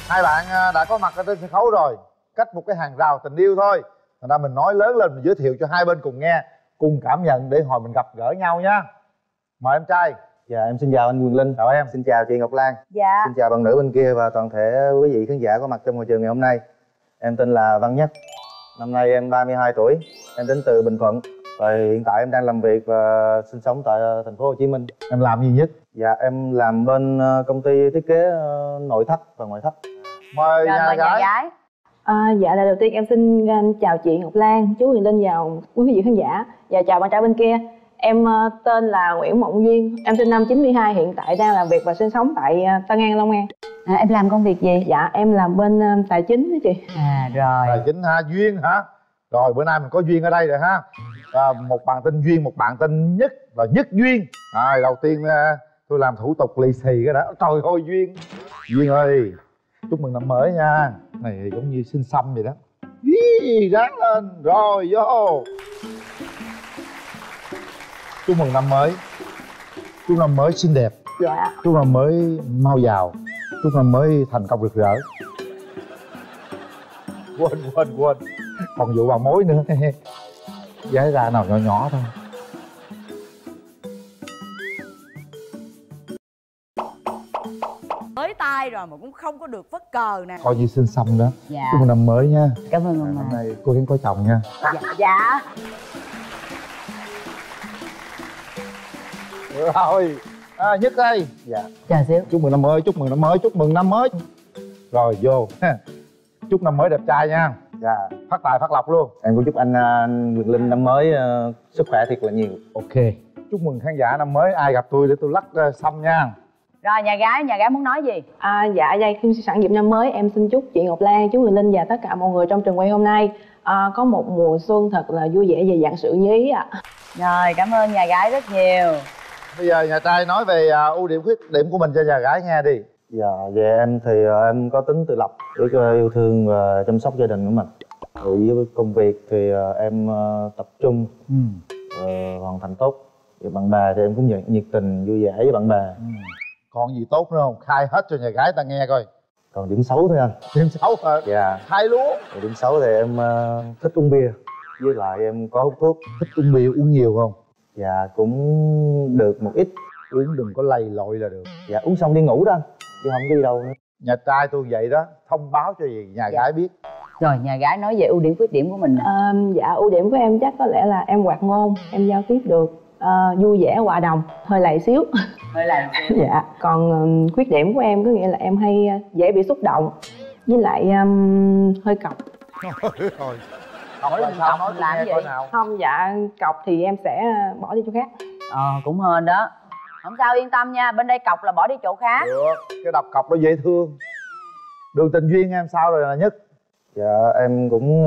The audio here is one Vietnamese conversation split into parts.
Hai bạn đã có mặt ở trên sân khấu rồi, cách một cái hàng rào tình yêu thôi. Thành ra mình nói lớn lên, mình giới thiệu cho hai bên cùng nghe, cùng cảm nhận để hồi mình gặp gỡ nhau nhá. Mời em trai. Dạ em xin chào anh Quyền Linh. Chào em. Xin chào chị Ngọc Lan. Dạ. Xin chào bạn nữ bên kia và toàn thể quý vị khán giả có mặt trong hội trường ngày hôm nay. Em tên là Văn Nhất. Năm nay em 32 tuổi. Em đến từ Bình Thuận. Và hiện tại em đang làm việc và sinh sống tại thành phố Hồ Chí Minh. Em làm gì Nhất? Dạ em làm bên công ty thiết kế nội thất và ngoại thất. Mời nhà gái. Dạ là đầu tiên em xin chào chị Ngọc Lan, chú Huyền Linh và quý vị khán giả. Và chào bạn trai bên kia. Em tên là Nguyễn Mộng Duyên. Em sinh năm 92, hiện tại đang làm việc và sinh sống tại Tân An, Long An. Em làm công việc gì? Dạ em làm bên tài chính đó chị. Rồi. Tài chính ha, Duyên hả? Rồi bữa nay mình có Duyên ở đây rồi ha. Một bạn tên Duyên, một bạn tên Nhất là Nhất Duyên. Đầu tiên tôi làm thủ tục lì xì cái đã. Trời ơi Duyên. Duyên ơi, chúc mừng năm mới nha. Này giống như sinh xăm vậy đó. Ráng lên. Rồi vô. Chúc mừng năm mới. Chúc năm mới xinh đẹp. Dạ. Chúc năm mới mau giàu. Chúc năm mới thành công rực rỡ. Quên còn vụ bà mối nữa. Giái ra nào nhỏ nhỏ thôi. Mới tay rồi mà cũng không có được phất cờ nè. Coi như xinh xăm đó. Dạ. Chúc mừng năm mới nha. Cảm ơn ông. Năm nay cô gắng có chồng nha. Dạ. Rồi Nhất ơi. Dạ. Chờ xíu. Chúc mừng năm mới, chúc mừng năm mới, chúc mừng năm mới. Rồi vô. Chúc năm mới đẹp trai nha. Dạ. Phát tài phát lộc luôn. Em cũng chúc anh Quyền Linh năm mới sức khỏe thiệt là nhiều. Ok. Chúc mừng khán giả năm mới, ai gặp tôi để tôi lắc xăm nha. Rồi nhà gái muốn nói gì? Dạ đây khi sẵn dịp năm mới em xin chúc chị Ngọc Lan, chú Huyền Linh và tất cả mọi người trong trường quay hôm nay có một mùa xuân thật là vui vẻ và vạn sự như ý ạ. Rồi cảm ơn nhà gái rất nhiều. Bây giờ nhà trai nói về ưu điểm khuyết điểm của mình cho nhà gái nghe đi. Dạ, về em thì em có tính tự lập, biết yêu thương và chăm sóc gia đình của mình. Rồi với công việc thì em tập trung, hoàn thành tốt. Và bạn bè thì em cũng nhiệt tình, vui vẻ với bạn bè. Còn gì tốt nữa không? Khai hết cho nhà gái ta nghe coi. Còn điểm xấu thôi anh. Điểm xấu hả? Dạ. Khai luôn. Rồi điểm xấu thì em thích uống bia. Với lại em có hút thuốc. Thích uống bia, uống nhiều không? Dạ, cũng được một ít. Uống đừng có lầy lội là được. Dạ, uống xong đi ngủ đó anh. Chứ không đi đâu nữa. Nhà trai tôi vậy đó, thông báo cho nhà gái biết. Rồi nhà gái nói về ưu điểm khuyết điểm của mình. Dạ ưu điểm của em chắc có lẽ là em hoạt ngôn, em giao tiếp được, vui vẻ hòa đồng, hơi lầy xíu. Hơi lầy xíu. Dạ. Còn khuyết điểm của em có nghĩa là em hay dễ bị xúc động, với lại hơi cọc. Thôi hỏi làm sao nói làm nghe gì? coi nào. Không, dạ cọc thì em sẽ bỏ đi chỗ khác. Cũng hên đó. Không sao, yên tâm nha, bên đây cọc là bỏ đi chỗ khác. Được, cái đập cọc nó dễ thương. Đường tình duyên em sao rồi là Nhất? Dạ, em cũng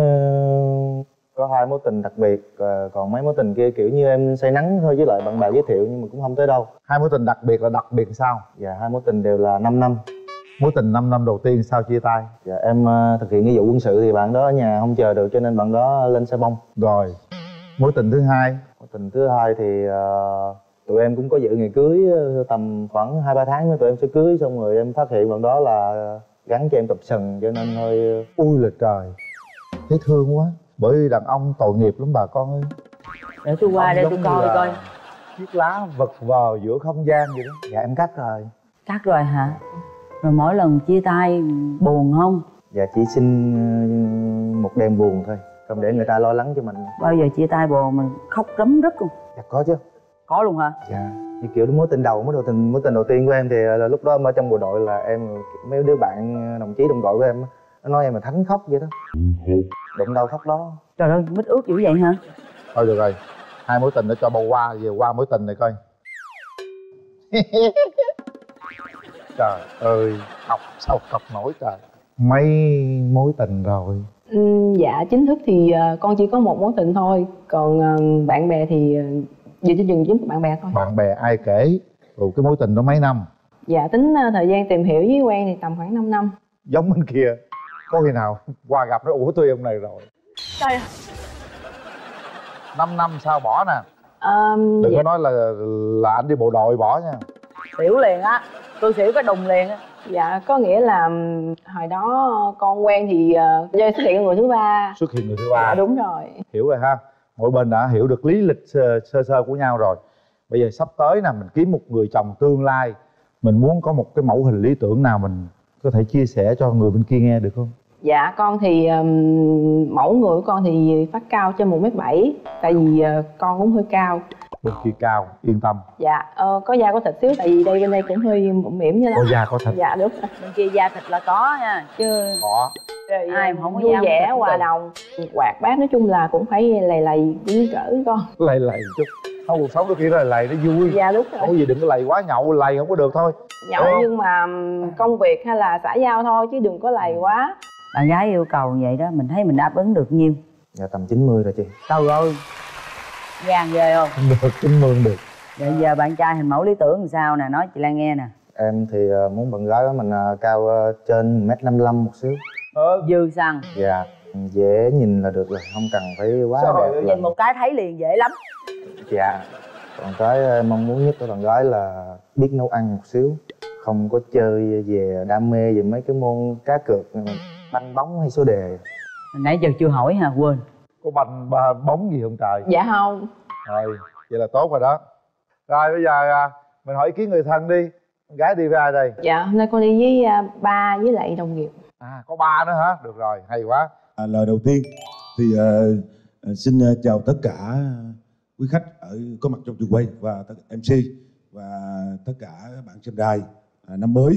có 2 mối tình đặc biệt. Còn mấy mối tình kia kiểu như em say nắng thôi, với lại bạn bè giới thiệu nhưng mà cũng không tới đâu. 2 mối tình đặc biệt là đặc biệt sao? Dạ, 2 mối tình đều là 5 năm. Mối tình 5 năm đầu tiên sao chia tay? Dạ, em thực hiện nghĩa vụ quân sự thì bạn đó ở nhà không chờ được cho nên bạn đó lên xe bông. Rồi, mối tình thứ hai? Mối tình thứ hai thì tụi em cũng có dự ngày cưới, tầm khoảng 2-3 tháng nữa tụi em sẽ cưới. Xong rồi em phát hiện bạn đó là gắn cho em cặp sừng cho nên hơi... Ui là trời, thấy thương quá. Bởi vì đàn ông tội nghiệp lắm bà con ơi. Để tôi qua đây tôi coi coi. Chiếc lá vật vờ giữa không gian vậy đó. Dạ em cắt rồi. Cắt rồi hả? Rồi mỗi lần chia tay buồn không? Dạ chỉ xin một đêm buồn thôi, không để người ta lo lắng cho mình. Bao giờ chia tay buồn mình khóc rấm rứt không? Dạ có chứ. Có luôn hả? Dạ, như kiểu mối tình đầu tiên của em thì là lúc đó em ở trong bộ đội, là em mấy đứa bạn đồng chí đồng đội của em nó nói em là thánh khóc vậy đó. Đụng đâu khóc đó. Trời ơi, mít ướt dữ vậy hả? Thôi được rồi, 2 mối tình đã cho bầu qua, về qua mối tình này coi. Trời ơi, học sao học nổi trời. Mấy mối tình rồi? Dạ chính thức thì con chỉ có 1 mối tình thôi. Còn bạn bè thì về trên chừng chính bạn bè thôi. Bạn bè ai kể? Rồi cái mối tình đó mấy năm? Dạ tính thời gian tìm hiểu với quen thì tầm khoảng 5 năm. Giống bên kia, có khi nào qua gặp nó ủa tôi ông này rồi. Trời ơi. 5 năm sao bỏ nè. Đừng dạ. có nói là anh đi bộ đội bỏ nha. Xỉu liền á, tôi xỉu cái đùng liền á. Dạ có nghĩa là hồi đó con quen thì do xuất hiện người thứ ba. Xuất hiện người thứ ba. Dạ đúng rồi. Hiểu rồi ha. Mỗi bên đã hiểu được lý lịch sơ sơ của nhau rồi. Bây giờ sắp tới nè, mình kiếm một người chồng tương lai, mình muốn có một cái mẫu hình lý tưởng nào mình có thể chia sẻ cho người bên kia nghe được không? Dạ con thì mẫu người của con thì phát cao trên 1m7. Tại vì con cũng hơi cao. Bên kia cao, yên tâm. Dạ có da có thịt xíu, tại vì bên đây cũng hơi mũm mĩm như đó. Có da có thịt. Dạ đúng. Bên kia da thịt là có nha, chứ Có. Rồi, ai mà không có vui da vẻ thịt hòa được. đồng, quạt bát, nói chung là cũng phải lầy lầy với cỡ con. Lầy lầy chút. Không, cuộc sống đôi khi là lầy nó vui. Dạ đúng Không có rồi. gì, đừng có lầy quá, nhậu lầy không có được thôi. Nhậu nhưng mà công việc hay là xã giao thôi chứ đừng có lầy quá. Bạn gái yêu cầu vậy đó, mình thấy mình đáp ứng được nhiêu? Dạ tầm 90 rồi chị. Trời ơi, Gan ghê không? Không được, 90 được. bây giờ bạn trai hình mẫu lý tưởng làm sao nè, nói chị Lan nghe nè. Em thì muốn bạn gái của mình cao trên 1m55 một xíu. Dư xăng. Dạ dễ nhìn là được rồi, không cần phải quá Trời đẹp ơi, là... Nhìn một cái thấy liền dễ lắm. Dạ. Còn cái em mong muốn nhất của bạn gái là biết nấu ăn một xíu, không có chơi về đam mê về mấy cái môn cá cược, banh bóng hay số đề. Nãy giờ chưa hỏi hả, quên. Có bóng gì không trời? Dạ không. Rồi, vậy là tốt rồi đó. Rồi bây giờ mình hỏi ý kiến người thân đi. Con gái đi với ai đây? Dạ hôm nay con đi với ba với lại đồng nghiệp. À, có ba nữa hả? Được rồi, hay quá. Lời đầu tiên thì xin chào tất cả quý khách có mặt trong trường quay và tất cả MC và tất cả các bạn xem đài. Năm mới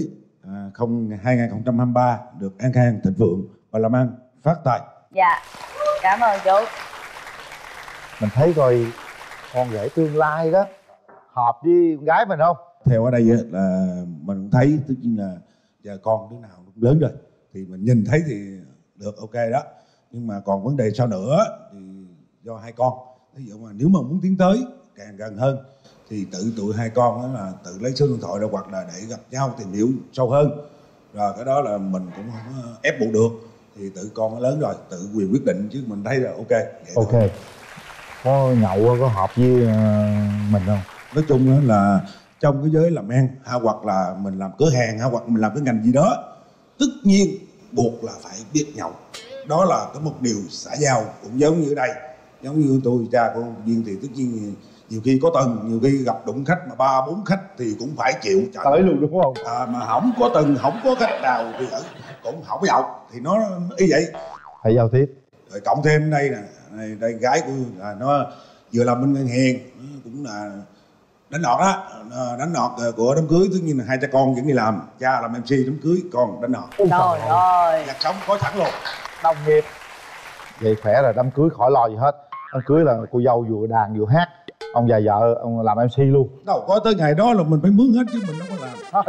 2023 được an khang thịnh vượng và làm ăn phát tài. Dạ, cảm ơn chú. Mình thấy coi con rể tương lai đó hợp với con gái mình không? Theo ở đây là mình cũng thấy tất nhiên là giờ con đứa nào cũng lớn rồi thì mình nhìn thấy thì được, ok đó, nhưng mà còn vấn đề sau nữa thì do hai con. Ví dụ mà nếu mà muốn tiến tới càng gần hơn thì tụi hai con đó là tự lấy số điện thoại ra hoặc là để gặp nhau tìm hiểu sâu hơn, rồi cái đó là mình cũng không ép buộc được, thì tự con nó lớn rồi tự quyền quyết định, chứ mình thấy là ok vậy Ok. thôi. Có nhậu có hợp với mình không? Nói chung đó là trong cái giới làm ăn hoặc là mình làm cửa hàng hoặc mình làm cái ngành gì đó, tất nhiên buộc là phải biết nhậu. Đó là cái một điều xã giao, cũng giống như ở đây, giống như tôi cha của Duyên thì tất nhiên nhiều khi có tuần, nhiều khi gặp đụng khách mà 3-4 khách thì cũng phải chịu Tới luôn đúng không? mà không có tuần, không có khách nào thì cũng không có nhậu, thì nó y vậy. Phải giao tiếp. Rồi cộng thêm đây nè, đây gái của nó vừa làm bên ngân hàng, cũng là đánh nọt đó, đánh nọt của đám cưới. Tất nhiên là hai cha con vẫn đi làm, cha làm MC đám cưới, con đánh nọt. Trời ơi. Nhạc sống có sẵn luôn. Đồng nghiệp. Vậy khỏe rồi, đám cưới khỏi lo gì hết. Đám cưới là cô dâu vừa đàn vừa hát, ông già vợ ông làm MC luôn. Đâu có tới ngày đó là mình phải mướn hết chứ mình đâu có làm.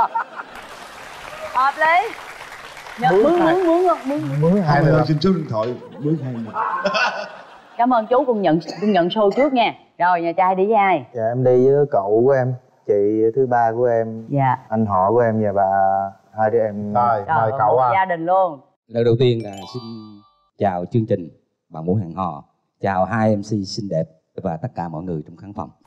Hợp lý. Mướn hai Hai nữa. xin số điện thoại mướn hai người. Cảm ơn chú, cùng nhận show trước nha. Rồi nhà trai đi với ai? Dạ em đi với cậu của em, chị thứ ba của em, Dạ. anh họ của em và bà hai đứa em. Rồi, mời cậu một gia đình luôn. Lời đầu tiên là xin chào chương trình Bạn Muốn Hẹn Hò, chào hai MC xinh đẹp và tất cả mọi người trong khán phòng.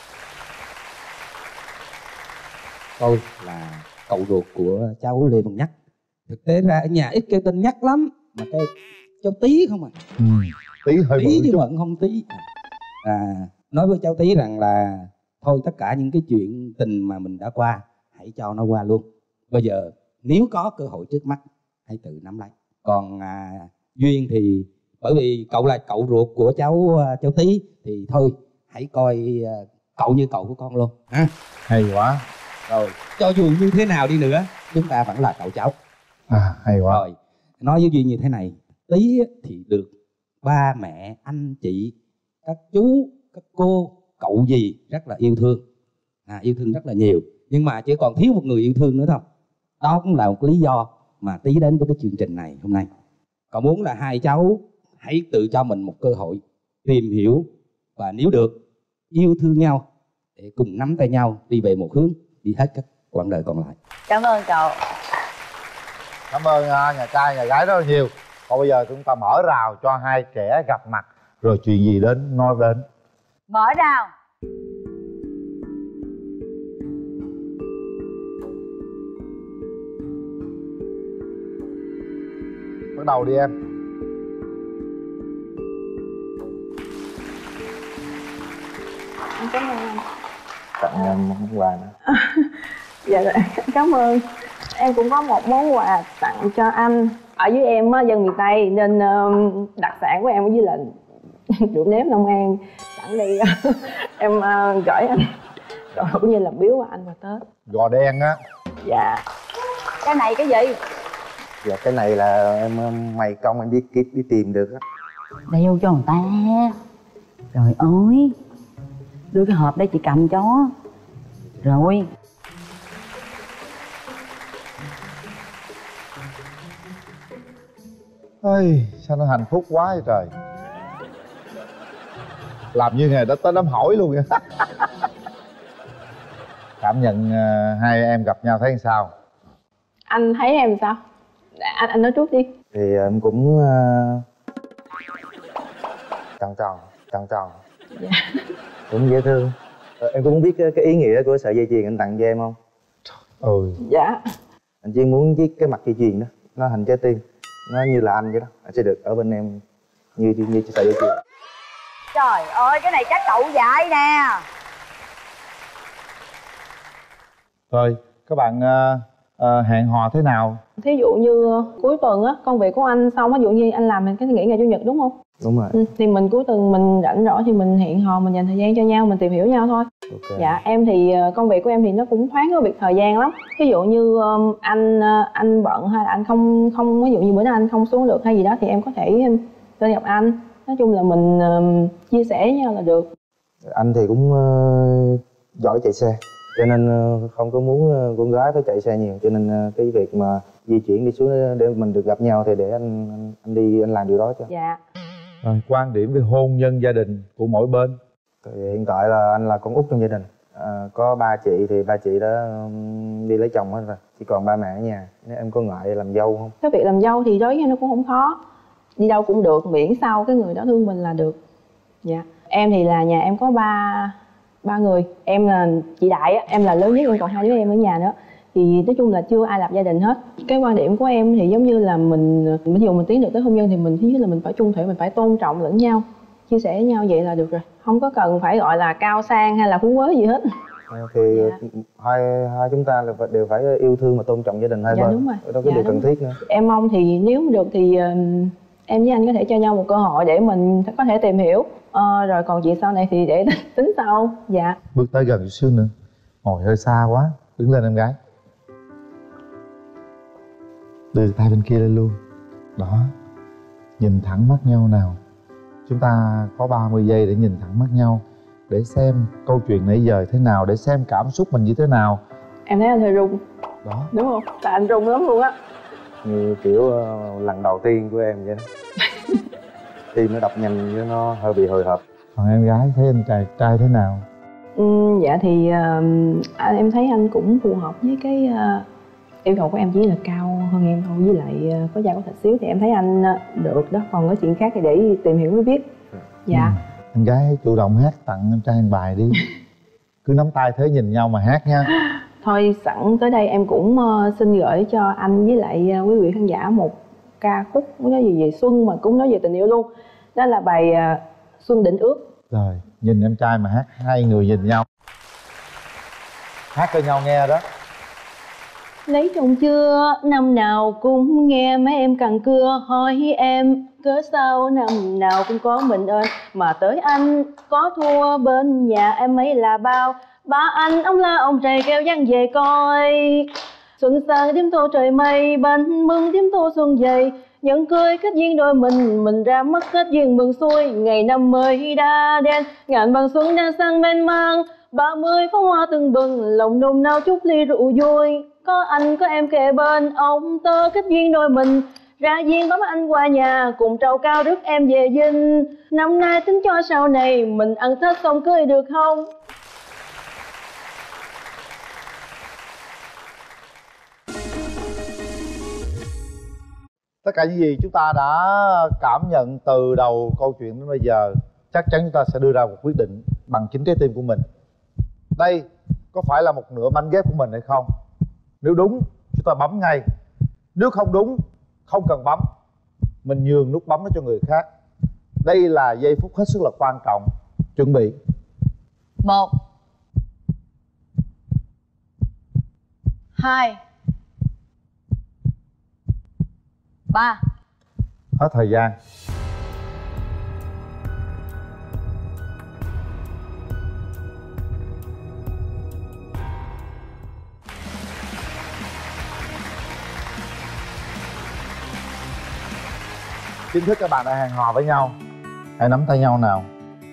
Tôi là cậu ruột của cháu Lê Văn Nhắc. Thực tế ra ở nhà ít kêu tên Nhắc lắm, mà kêu cháu Tí không à. Tí hơi Tí bự chứ chút. bận không Tí. Nói với cháu Tí rằng là thôi tất cả những cái chuyện tình mà mình đã qua hãy cho nó qua luôn. Bây giờ nếu có cơ hội trước mắt hãy tự nắm lấy. Còn Duyên thì bởi vì cậu là cậu ruột của cháu Tí thì thôi hãy coi cậu như cậu của con luôn ha. Hay quá. Rồi cho dù như thế nào đi nữa chúng ta vẫn là cậu cháu. Hay quá. Rồi nói với Duyên như thế này, Tí thì được ba mẹ anh chị các chú các cô cậu dì rất là yêu thương, yêu thương rất là nhiều, nhưng mà chỉ còn thiếu một người yêu thương nữa thôi. Đó cũng là một lý do mà Tí đến với cái chương trình này hôm nay. Cậu muốn là hai cháu hãy tự cho mình một cơ hội tìm hiểu và nếu được yêu thương nhau để cùng nắm tay nhau đi về một hướng, đi hết các quãng đời còn lại. Cảm ơn cậu. Cảm ơn nhà trai nhà gái rất là nhiều. Còn bây giờ chúng ta mở rào cho hai trẻ gặp mặt, rồi chuyện gì đến nói đến. Mở rào. bắt đầu đi em. Em cảm ơn anh. Tặng em món quà nữa. Dạ rồi, cảm ơn. Em cũng có một món quà tặng cho anh. Ở dưới em á, dân miền Tây nên đặc sản của em ở dưới là rượu nếp Long An. Sẵn đây em gửi anh, rồi cũng như là biếu anh vào Tết. Gò đen á. Dạ. Cái này cái gì? Dạ cái này là em mày công em đi tìm được á. Đeo cho người ta. Trời ơi, đưa cái hộp đây chị cầm cho. Rồi. Ây, sao nó hạnh phúc quá vậy trời. Làm như nghề đó tới đám hỏi luôn vậy. Cảm nhận hai em gặp nhau thấy sao? Anh thấy em sao? Anh nói trước đi. Thì em cũng tròn tròn. Dạ. Cũng dễ thương. Em cũng muốn biết cái ý nghĩa của sợi dây chuyền anh tặng cho em không? Ừ. Dạ. Anh chỉ muốn viết cái mặt dây chuyền đó nó hình trái tim, nó như là anh vậy đó, anh sẽ được ở bên em như sợi dây chuyền. Trời ơi, cái này chắc cậu dạy nè. Thôi, các bạn hẹn hò thế nào? Thí dụ như cuối tuần á, công việc của anh xong á, ví dụ như anh làm cái nghỉ ngày Chủ nhật đúng không? Đúng rồi. Thì mình cuối tuần mình rảnh rỗi thì mình hẹn hò, mình dành thời gian cho nhau, mình tìm hiểu nhau thôi. Okay. Dạ, em thì công việc của em thì nó cũng thoáng cái việc thời gian lắm. Ví dụ như anh bận hay là anh không ví dụ như bữa nay anh không xuống được hay gì đó thì em có thể lên gặp anh. Nói chung là mình chia sẻ với nhau là được. Anh thì cũng giỏi chạy xe, cho nên không có muốn con gái phải chạy xe nhiều, cho nên cái việc mà di chuyển đi xuống để mình được gặp nhau thì để anh đi anh làm điều đó cho. Dạ. Rồi, quan điểm về hôn nhân gia đình của mỗi bên. Thì hiện tại là anh là con út trong gia đình, có ba chị thì ba chị đã đi lấy chồng hết rồi, chỉ còn ba mẹ ở nhà. Nếu em có ngại làm dâu không? Cái việc làm dâu thì đối với em nó cũng không khó, đi đâu cũng được miễn sao cái người đó thương mình là được. Dạ. Em thì là nhà em có ba người, em là chị đại á, em là lớn nhất, em còn hai đứa em ở nhà nữa. Thì nói chung là chưa ai lập gia đình hết. Cái quan điểm của em thì giống như là mình ví dụ mình tiến được tới hôn nhân thì mình thứ nhất là mình phải chung thủy, mình phải tôn trọng lẫn nhau, chia sẻ với nhau vậy là được rồi, không có cần phải gọi là cao sang hay là phú quế gì hết. Thì hai chúng ta là đều phải yêu thương và tôn trọng gia đình hai Dạ, bên. đúng rồi. Đó cái Dạ, điều đúng cần thiết nữa. Em mong thì nếu được thì em với anh có thể cho nhau một cơ hội để mình có thể tìm hiểu, rồi còn chuyện sau này thì để tính sau. Dạ. Bước tới gần chút xíu nữa. Ngồi hơi xa quá. Đứng lên em gái. Đưa tay bên kia lên luôn. Đó. Nhìn thẳng mắt nhau nào. Chúng ta có 30 giây để nhìn thẳng mắt nhau, để xem câu chuyện nãy giờ thế nào, để xem cảm xúc mình như thế nào. Em thấy anh hơi run. Đó. Đúng không? Tại anh run lắm luôn á. Như kiểu lần đầu tiên của em vậy đó. Tim nó đập nhanh với nó hơi bị hồi hộp. Còn em gái thấy anh trai thế nào? Dạ thì em thấy anh cũng phù hợp với cái yêu cầu của em, chỉ là cao hơn em thôi, với lại có da có thịt xíu thì em thấy anh được đó. Còn cái chuyện khác thì để tìm hiểu mới biết. Dạ. Em gái chủ động hát tặng em trai một bài đi. Cứ nắm tay thế nhìn nhau mà hát nha. Thôi sẵn tới đây em cũng xin gửi cho anh với lại quý vị khán giả một ca khúc nói gì về xuân mà cũng nói về tình yêu luôn. Đó là bài Xuân Định Ước. Rồi, nhìn em trai mà hát, hai người nhìn nhau. Hát cho nhau nghe đó. Lấy chồng chưa, năm nào cũng nghe mấy em cằn cưa hỏi em cớ sao năm nào cũng có mình ơn, mà tới anh có thua bên nhà em mấy là bao. Ba anh ông la ông rầy kêu dân về coi. Xuân sang đêm tô trời mây, bánh mừng đêm tô xuân dày. Nhẫn cưới kết duyên đôi mình ra mắt kết duyên mừng xuôi. Ngày năm mới đã đen, ngàn vàng xuân đang sang mênh mang. 30 pháo hoa tưng bừng, lòng nồng nao chúc ly rượu vui. Có anh có em kề bên, ông tơ kết duyên đôi mình. Ra duyên bám anh qua nhà, cùng trầu cao rước em về dinh. Năm nay tính cho sau này, mình ăn Tết xong cưới được không? Tất cả những gì chúng ta đã cảm nhận từ đầu câu chuyện đến bây giờ, chắc chắn chúng ta sẽ đưa ra một quyết định bằng chính trái tim của mình. Đây có phải là một nửa mảnh ghép của mình hay không? Nếu đúng, chúng ta bấm ngay. Nếu không đúng, không cần bấm. mình nhường nút bấm đó cho người khác. Đây là giây phút hết sức là quan trọng. Chuẩn bị. 1 2 3. Hết thời gian. Chính thức các bạn đã hẹn hò với nhau. Hãy nắm tay nhau nào.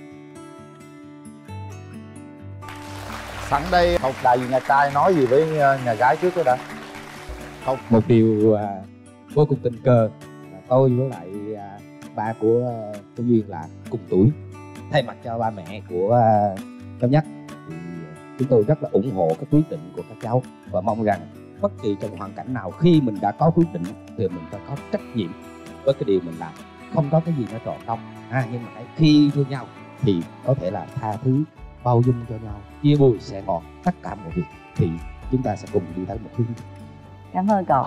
Sẵn đây, một đại diện nhà trai nói gì với nhà gái trước đó đã. Không, một điều vô cùng tình cờ là tôi với lại ba của cô Duyên là cùng tuổi. Thay mặt cho ba mẹ của cháu Nhất thì chúng tôi rất là ủng hộ các quyết định của các cháu và mong rằng bất kỳ trong hoàn cảnh nào khi mình đã có quyết định thì mình phải có trách nhiệm với cái điều mình làm, không có cái gì nó tròn không. Nhưng mà khi thương nhau thì có thể là tha thứ, bao dung cho nhau, chia buồn sẻ ngọt, tất cả mọi việc thì chúng ta sẽ cùng đi tới một hướng. Cảm ơn cậu.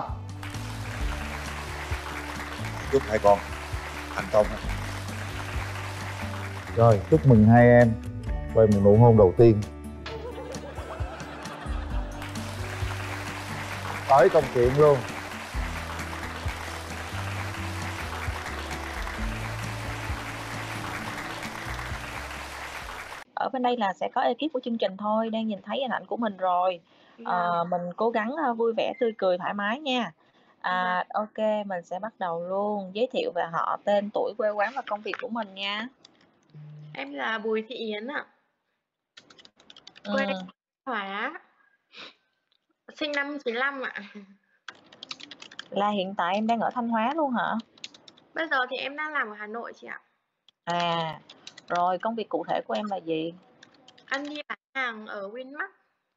Chúc hai con thành công. Rồi, chúc mừng hai em về một nụ hôn đầu tiên. Tới công chuyện luôn. Ở bên đây là sẽ có ekip của chương trình thôi, đang nhìn thấy hình ảnh của mình rồi. Mình cố gắng vui vẻ, tươi cười, thoải mái nha. Ok, mình sẽ bắt đầu luôn. Giới thiệu về họ, tên, tuổi, quê quán và công việc của mình nha. Em là Bùi Thị Yến ạ. Quê Thanh Hóa. Sinh năm 95 ạ. Là hiện tại em đang ở Thanh Hóa luôn hả? Bây giờ thì em đang làm ở Hà Nội chị ạ. Rồi công việc cụ thể của em là gì? Anh đi bán hàng ở Winmart.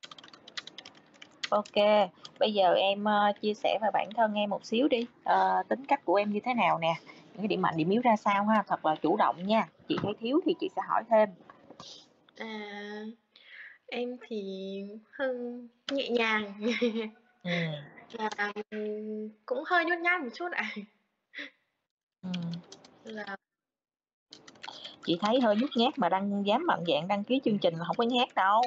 Ok, bây giờ em chia sẻ về bản thân em một xíu đi. Tính cách của em như thế nào nè? Những cái điểm mạnh, điểm yếu ra sao ha? Thật là chủ động nha. Chị thấy thiếu thì chị sẽ hỏi thêm. Em thì hơi nhẹ nhàng. Và cũng hơi nhút nhát một chút ạ. Là chị thấy hơi nhút nhát mà đang dám mạnh dạn đăng ký chương trình là không có nhát đâu.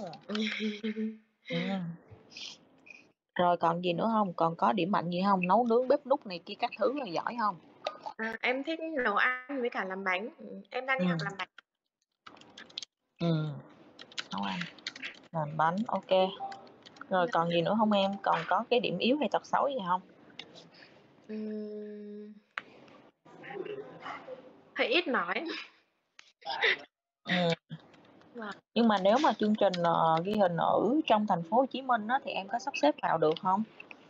Rồi còn gì nữa không? Còn có điểm mạnh gì không? Nấu nướng, bếp núc này kia các thứ là giỏi không? Em thích nấu ăn với cả làm bánh. Em đang đi học làm bánh. Nấu ăn, làm bánh, ok. Rồi còn gì nữa không em? Còn có cái điểm yếu hay tật xấu gì không? Hơi ít nói. Nhưng mà nếu mà chương trình ghi hình ở trong thành phố Hồ Chí Minh á, thì em có sắp xếp vào được không?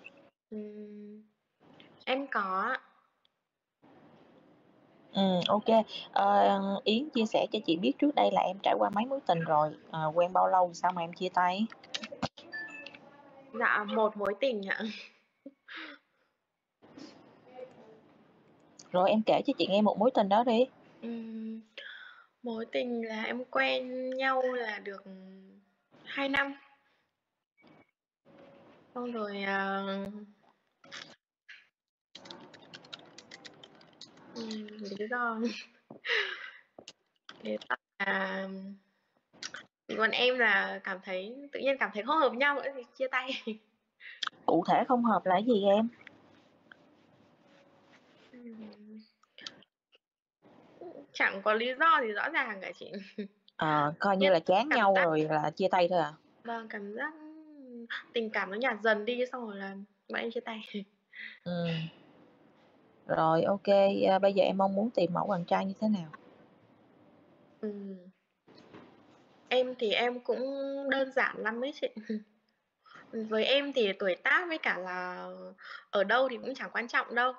Em có. Ok. Yến chia sẻ cho chị biết trước đây là em trải qua mấy mối tình rồi, quen bao lâu sao mà em chia tay? Dạ, một mối tình ạ. Rồi em kể cho chị nghe một mối tình đó đi. Mối tình là em quen nhau là được 2 năm. Xong rồi lý do lý do là còn em là tự nhiên cảm thấy không hợp nhau nữa thì chia tay. Cụ thể không hợp là cái gì em? Chẳng có lý do gì rõ ràng cả chị. Coi như là chán nhau rồi là chia tay thôi à? Vâng, cảm giác tình cảm nó nhạt dần đi xong rồi là bọn em chia tay. Rồi ok, bây giờ em mong muốn tìm mẫu bạn trai như thế nào? Em thì em cũng đơn giản lắm ấy chị. Với em thì tuổi tác với cả là ở đâu thì cũng chẳng quan trọng đâu.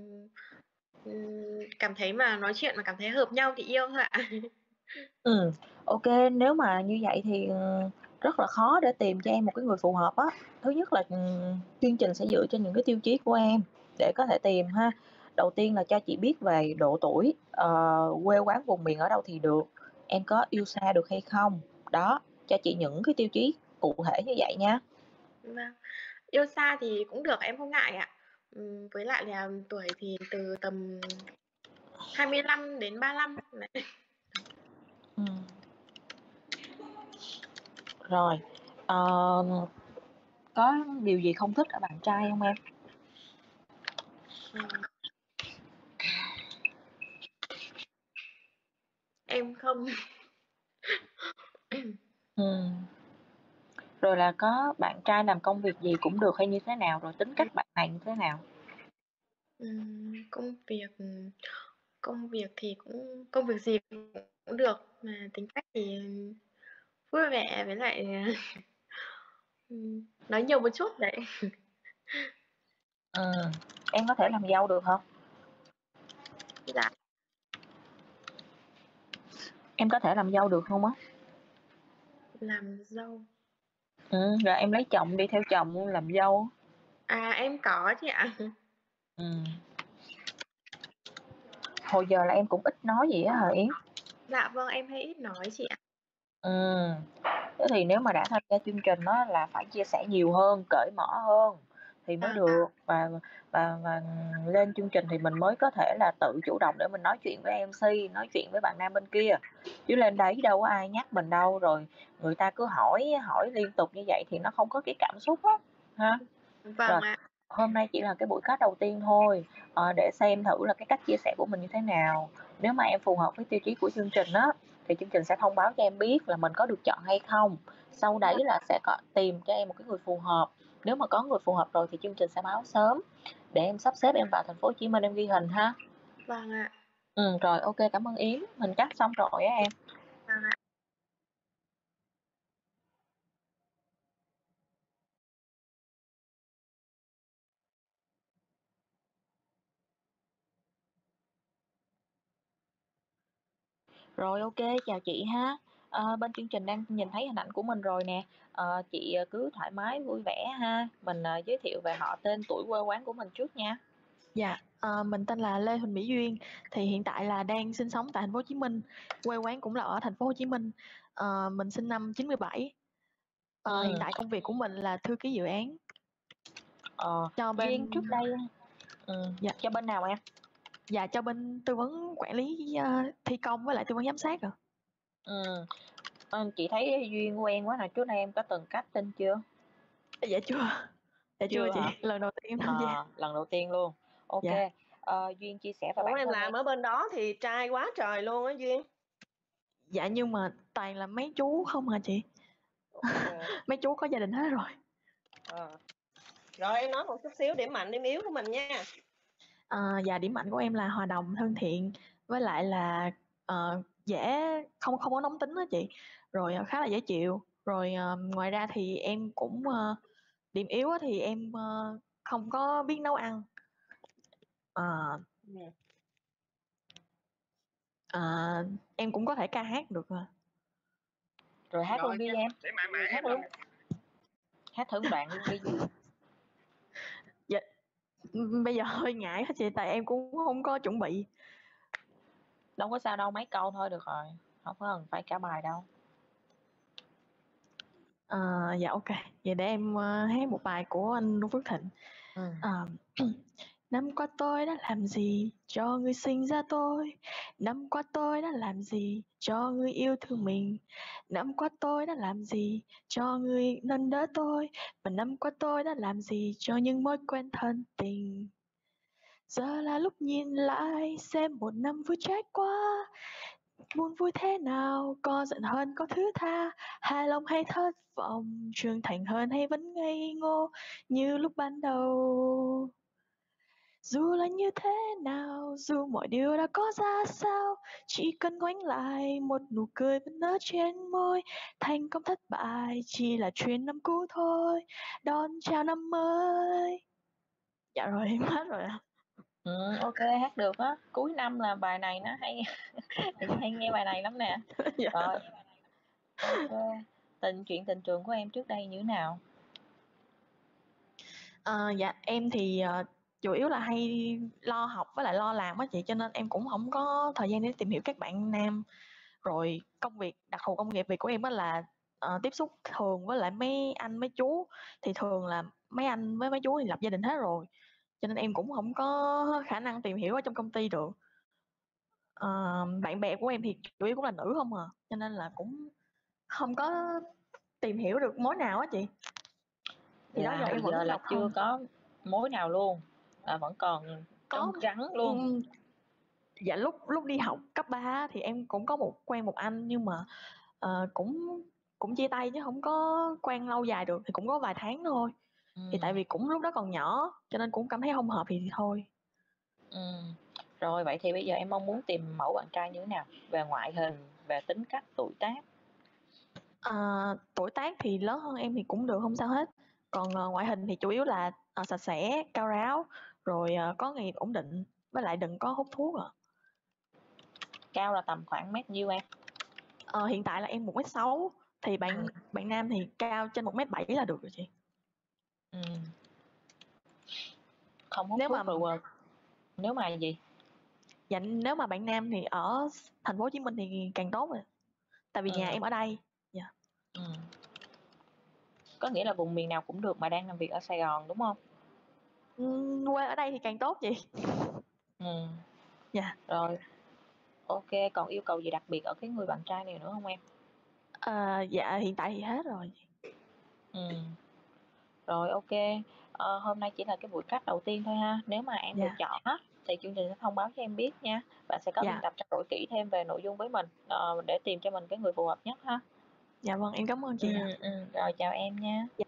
Cảm thấy mà nói chuyện mà cảm thấy hợp nhau thì yêu thôi ạ. Ok, nếu mà như vậy thì rất là khó để tìm cho em một cái người phù hợp á. Thứ nhất là chương trình sẽ dựa trên những cái tiêu chí của em để có thể tìm ha. Đầu tiên là cho chị biết về độ tuổi, quê quán vùng miền ở đâu thì được, em có yêu xa được hay không. Đó, cho chị những cái tiêu chí cụ thể như vậy nha. Vâng. Yêu xa thì cũng được, em không ngại ạ. Với lại là tuổi thì từ tầm 25 đến 35 đấy. Rồi, có điều gì không thích ở bạn trai không em? Em không. Rồi là có bạn trai làm công việc gì cũng được hay như thế nào? Rồi tính cách bạn này như thế nào? Công việc thì cũng công việc gì cũng được, mà tính cách thì vui vẻ với lại nói nhiều một chút đấy. Em có thể làm dâu được không? Dạ. Em có thể làm dâu được không á? Làm dâu. Rồi em lấy chồng đi theo chồng làm dâu. À, em có chị ạ. Hồi giờ là em cũng ít nói gì á hả Yến? Dạ vâng, em hay ít nói chị ạ. Thế thì nếu mà đã tham gia chương trình đó là phải chia sẻ nhiều hơn, cởi mở hơn thì mới được. Và lên chương trình thì mình mới có thể là tự chủ động để mình nói chuyện với MC, nói chuyện với bạn nam bên kia. Chứ lên đấy đâu có ai nhắc mình đâu, rồi người ta cứ hỏi liên tục như vậy thì nó không có cái cảm xúc á ha. Vâng Rồi, ạ. hôm nay chỉ là cái buổi cast đầu tiên thôi, để xem thử là cái cách chia sẻ của mình như thế nào. Nếu mà em phù hợp với tiêu chí của chương trình á thì chương trình sẽ thông báo cho em biết là mình có được chọn hay không. Sau đấy là sẽ có tìm cho em một cái người phù hợp. Nếu mà có người phù hợp rồi thì chương trình sẽ báo sớm để em sắp xếp em vào thành phố Hồ Chí Minh em ghi hình ha. Vâng ạ. Rồi ok, cảm ơn Yến. Mình cắt xong rồi á em. Vâng ạ. Rồi ok, chào chị ha. Bên chương trình đang nhìn thấy hình ảnh của mình rồi nè. Chị cứ thoải mái vui vẻ ha. Mình giới thiệu về họ, tên, tuổi, quê quán của mình trước nha. Dạ, mình tên là Lê Huỳnh Mỹ Duyên, thì hiện tại là đang sinh sống tại thành phố Hồ Chí Minh, quê quán cũng là ở thành phố Hồ Chí Minh. Mình sinh năm 97. Hiện tại công việc của mình là thư ký dự án. Cho Duyên bên trước đây dạ. Cho bên nào em? Dạ, cho bên tư vấn quản lý thi công với lại tư vấn giám sát rồi. Chị thấy Duyên quen quá nè, trước đây em có từng casting chưa? Dạ chưa. Dạ chưa chị, hả? lần đầu tiên em tham gia. Lần đầu tiên luôn. Ok. Dạ. Duyên chia sẻ về Ủa bản em thân làm em. ở bên đó thì trai quá trời luôn á Duyên. Dạ, nhưng mà toàn là mấy chú không hả chị? Okay. Mấy chú có gia đình hết rồi. Rồi em nói một chút xíu điểm mạnh điểm yếu của mình nha. Dạ, điểm mạnh của em là hòa đồng, thân thiện, với lại là dễ, không có nóng tính đó chị, rồi khá là dễ chịu. Rồi ngoài ra thì em cũng điểm yếu á thì em không có biết nấu ăn. Em cũng có thể ca hát được rồi. Rồi hát luôn đi em. Hát luôn. Hát thử một đoạn luôn đi. Dạ, bây giờ hơi ngại hả chị, tại em cũng không có chuẩn bị. Đâu có sao đâu, mấy câu thôi được rồi, không cần phải cả bài đâu. Dạ ok, vậy để em hát một bài của anh Noo Phước Thịnh. Năm qua tôi đã làm gì cho người sinh ra tôi? Năm qua tôi đã làm gì cho người yêu thương mình? Năm qua tôi đã làm gì cho người nâng đỡ tôi? Và năm qua tôi đã làm gì cho những mối quen thân tình? Giờ là lúc nhìn lại xem một năm vừa trải qua, buồn vui thế nào, có giận hơn có thứ tha, hài lòng hay thất vọng, trưởng thành hơn hay vẫn ngây ngô như lúc ban đầu. Dù là như thế nào, dù mọi điều đã có ra sao, chỉ cần ngoảnh lại một nụ cười vẫn nở trên môi. Thành công thất bại chỉ là chuyện năm cũ thôi, đón chào năm mới. Dạ rồi, em hết rồi ạ. Ok, hát được á. Cuối năm là bài này nó hay. Mình hay nghe bài này lắm nè. Dạ. Rồi. Ok. Chuyện tình trường của em trước đây như thế nào? Dạ, em thì chủ yếu là hay lo học với lại lo làm á chị, cho nên em cũng không có thời gian để tìm hiểu các bạn nam. Rồi công việc, đặc thù công việc của em á là tiếp xúc thường với lại mấy anh mấy chú, thì thường là mấy anh với mấy chú thì lập gia đình hết rồi, cho nên em cũng không có khả năng tìm hiểu ở trong công ty được. Bạn bè của em thì chủ yếu cũng là nữ không à, cho nên là cũng không có tìm hiểu được mối nào á chị. Thì đó Là giờ hồi em vẫn giờ là độc chưa thân. có mối nào luôn, là vẫn còn Có, trống trắng luôn. dạ lúc lúc đi học cấp 3 thì em cũng có quen một anh, nhưng mà cũng cũng chia tay chứ không có quen lâu dài được, thì cũng có vài tháng thôi. Thì tại vì cũng lúc đó còn nhỏ cho nên cũng cảm thấy không hợp thì thôi. Rồi vậy thì bây giờ em mong muốn tìm mẫu bạn trai như thế nào? Về ngoại hình, về tính cách, tuổi tác? Tuổi tác thì lớn hơn em thì cũng được, không sao hết. Còn ngoại hình thì chủ yếu là sạch sẽ, cao ráo, rồi có nghề nghiệp ổn định, với lại đừng có hút thuốc ạ. Cao là tầm khoảng mét nhiêu em? Hiện tại là em 1m6, thì bạn nam thì cao trên 1m7 là được rồi chị. Không hút Nếu thuốc mà rồi. Nếu mà gì? Dạ, nếu mà bạn nam thì ở thành phố Hồ Chí Minh thì càng tốt rồi. Tại vì nhà em ở đây. Dạ. Có nghĩa là vùng miền nào cũng được mà đang làm việc ở Sài Gòn đúng không? Quê ở đây thì càng tốt chị. Dạ. Rồi. Ok, còn yêu cầu gì đặc biệt ở cái người bạn trai này nữa không em? Dạ hiện tại thì hết rồi. Rồi ok. Hôm nay chỉ là cái buổi chat đầu tiên thôi ha. Nếu mà em được chọn á thì chương trình sẽ thông báo cho em biết nha. Bạn sẽ có biên tập trao đổi kỹ thêm về nội dung với mình để tìm cho mình cái người phù hợp nhất ha. Dạ vâng, em cảm ơn chị. Rồi chào em nha.